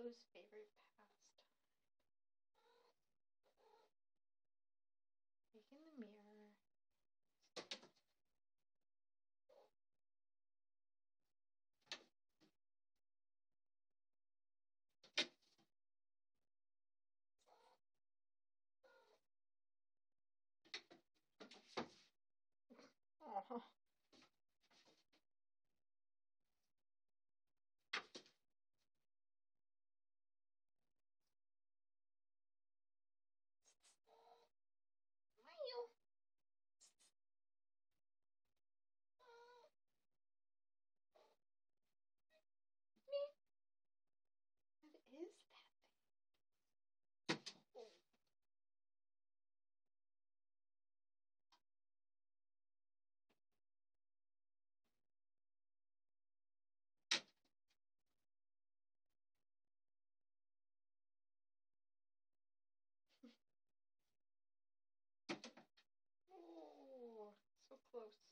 Milo's favorite pastime. Look in the mirror. Oh. Milo. What is that thing? Oh. Oh, so close.